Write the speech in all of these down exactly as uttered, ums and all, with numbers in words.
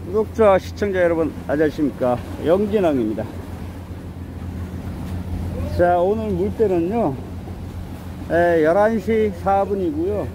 구독자, 시청자 여러분 안녕하십니까, 영진왕입니다. 자, 오늘 물때는요 열한 시 사 분이고요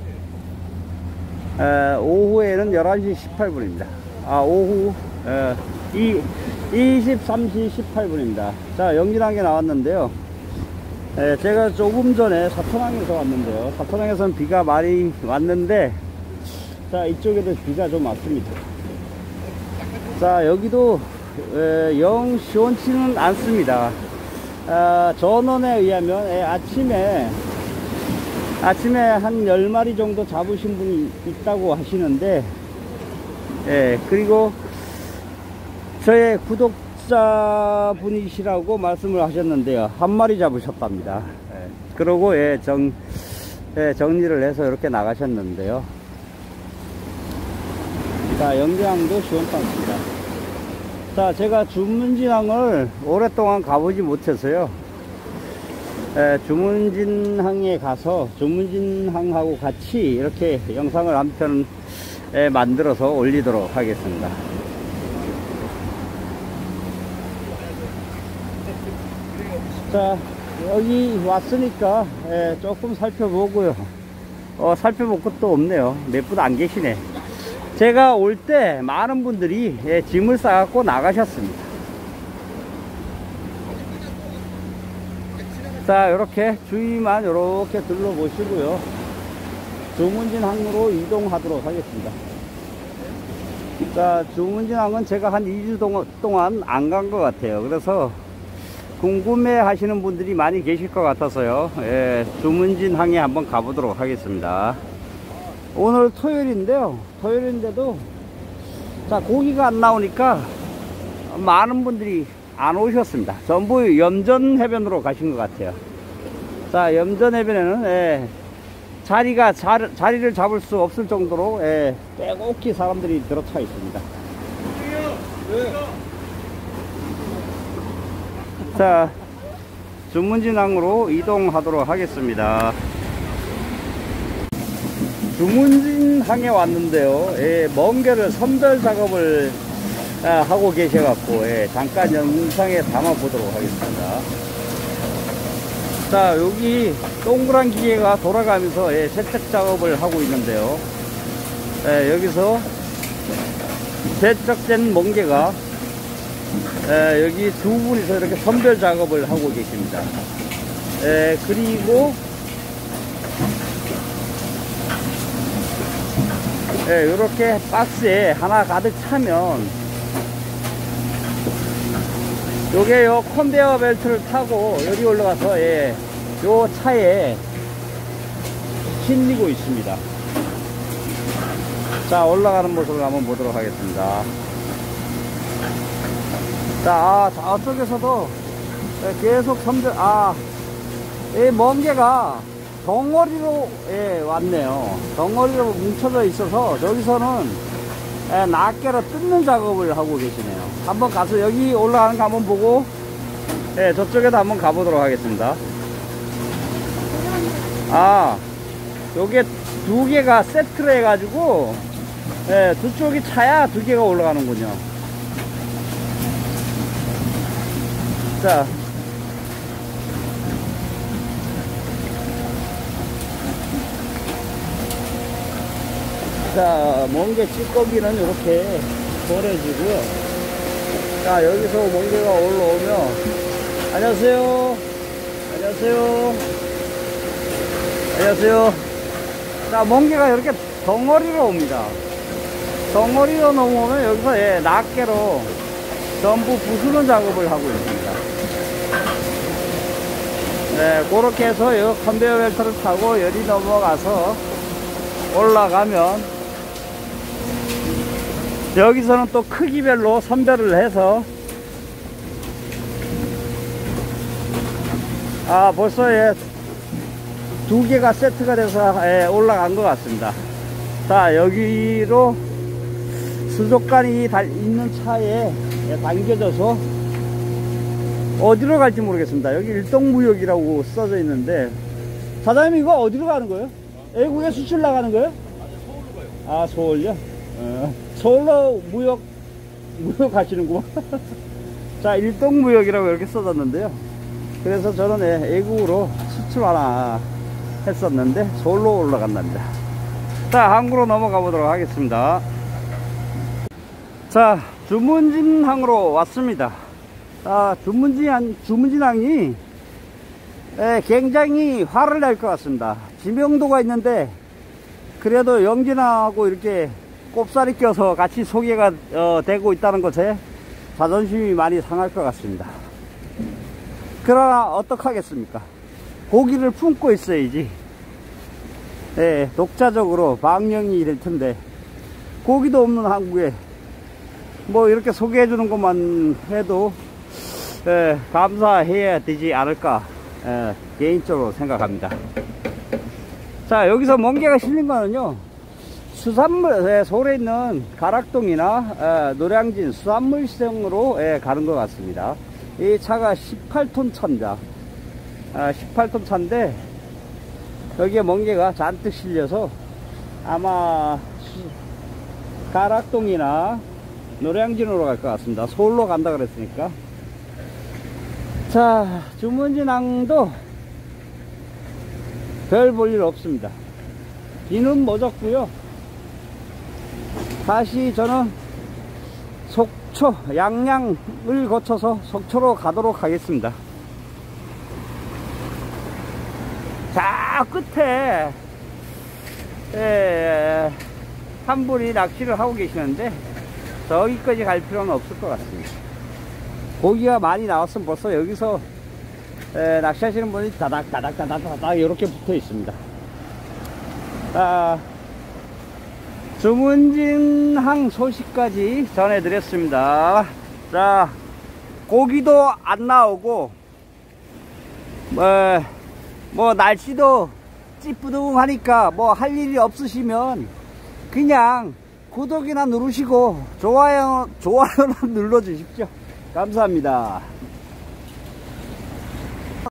에, 오후에는 열한 시 십팔 분입니다 아 오후 에, 이, 이십삼 시 십팔 분입니다 자, 영진왕에 나왔는데요. 에, 제가 조금 전에 사천항에서 왔는데요, 사천항에서는 비가 많이 왔는데, 자, 이쪽에도 비가 좀 왔습니다. 자, 여기도 에, 영 시원치는 않습니다. 아, 전원에 의하면 에, 아침에 아침에 한 열 마리 정도 잡으신 분이 있다고 하시는데, 예, 그리고 저의 구독자 분이시라고 말씀을 하셨는데요, 한 마리 잡으셨답니다. 예, 그러고 예, 정, 예, 정리를 해서 이렇게 나가셨는데요. 자, 영진항도 시원찮습니다. 자, 제가 주문진항을 오랫동안 가보지 못해서요, 에, 주문진항에 가서 주문진항하고 같이 이렇게 영상을 한 편 만들어서 올리도록 하겠습니다. 자, 여기 왔으니까 에, 조금 살펴보고요. 어, 살펴볼 것도 없네요. 몇 분 안 계시네. 제가 올 때 많은 분들이 예, 짐을 싸갖고 나가셨습니다. 자, 이렇게 주위만 이렇게 둘러보시고요, 주문진항으로 이동하도록 하겠습니다. 자, 주문진항은 제가 한 이 주 동안 안 간 것 같아요. 그래서 궁금해 하시는 분들이 많이 계실 것 같아서요, 예, 주문진항에 한번 가보도록 하겠습니다. 오늘 토요일인데요, 토요일인데도 자, 고기가 안 나오니까 많은 분들이 안 오셨습니다. 전부 염전해변으로 가신 것 같아요. 자, 염전해변에는 예, 자리가 자, 자리를 잡을 수 없을 정도로 예, 빼곡히 사람들이 들어차 있습니다. 자, 주문진항으로 이동하도록 하겠습니다. 주문진항에 왔는데요, 예, 멍게를 선별 작업을 아, 하고 계셔갖고 예, 잠깐 영상에 담아 보도록 하겠습니다. 자, 여기 동그란 기계가 돌아가면서 예, 세척 작업을 하고 있는데요, 예, 여기서 세척된 멍게가 예, 여기 두 분이서 이렇게 선별 작업을 하고 계십니다. 예, 그리고 예, 이렇게 박스에 하나 가득 차면 요게 요 컨베어 벨트를 타고 여기 올라가서 예, 요 차에 실리고 있습니다. 자, 올라가는 모습을 한번 보도록 하겠습니다. 자, 아, 저쪽에서도 계속 선별, 아, 이 멍게가 덩어리로 예, 왔네요. 덩어리로 뭉쳐져 있어서 저기서는 예, 낱개로 뜯는 작업을 하고 계시네요. 한번 가서 여기 올라가는 거 한번 보고 예, 저쪽에도 한번 가보도록 하겠습니다. 아, 요게 두 개가 세트로 해가지고 예, 두 쪽이 차야 두 개가 올라가는군요. 자, 자, 멍게 찌꺼기는 이렇게 버려지고요. 자, 여기서 멍게가 올라오면, 안녕하세요. 안녕하세요. 안녕하세요. 자, 멍게가 이렇게 덩어리로 옵니다. 덩어리로 넘어오면 여기서 예, 낱개로 전부 부수는 작업을 하고 있습니다. 네, 그렇게 해서 이 컨베이어 벨트를 타고 열이 넘어가서 올라가면 여기서는 또 크기별로 선별을 해서 아, 벌써 예, 두 개가 세트가 돼서 예, 올라간 것 같습니다. 자, 여기로 수족관이 달, 있는 차에 예, 당겨져서 어디로 갈지 모르겠습니다. 여기 일동무역이라고 써져 있는데, 사장님 이거 어디로 가는 거예요? 외국에 수출 나가는 거예요? 아니, 서울로 가요. 아, 서울요? 어, 서울로 무역 무역 하시는구만. 자, 일동무역이라고 이렇게 써졌는데요. 그래서 저는 애국으로 수출 하나 했었는데 서울로 올라간답니다. 자, 항구로 넘어가 보도록 하겠습니다. 자, 주문진항으로 왔습니다. 아, 주문진, 주문진항이 예, 굉장히 화를 낼 것 같습니다. 지명도가 있는데 그래도 영진항하고 이렇게 꼽살이 껴서 같이 소개가 어, 되고 있다는 것에 자존심이 많이 상할 것 같습니다. 그러나 어떡하겠습니까? 고기를 품고 있어야지 예, 독자적으로 방영이 될 텐데 고기도 없는 한국에 뭐 이렇게 소개해 주는 것만 해도 예, 감사해야 되지 않을까 예, 개인적으로 생각합니다. 자, 여기서 멍게가 실린 거는요, 수산물, 예, 서울에 있는 가락동이나 예, 노량진 수산물 시장으로 예, 가는 것 같습니다. 이 차가 십팔 톤 차입니다. 아, 십팔 톤 차인데 여기에 멍게가 잔뜩 실려서 아마 수, 가락동이나 노량진으로 갈 것 같습니다. 서울로 간다 그랬으니까. 자, 주문진항도 별 볼 일 없습니다. 비는 멎었고요. 다시 저는 속초, 양양을 거쳐서 속초로 가도록 하겠습니다. 자, 끝에 에, 한 분이 낚시를 하고 계시는데 저기까지 갈 필요는 없을 것 같습니다. 고기가 많이 나왔으면 벌써 여기서 에, 낚시하시는 분이 다닥 다닥 다닥 다닥 이렇게 붙어 있습니다. 아, 주문진항 소식까지 전해드렸습니다. 자, 고기도 안 나오고 뭐, 뭐 날씨도 찌뿌둥하니까 뭐 할 일이 없으시면 그냥 구독이나 누르시고 좋아요, 좋아요나 눌러 주십시오. 감사합니다.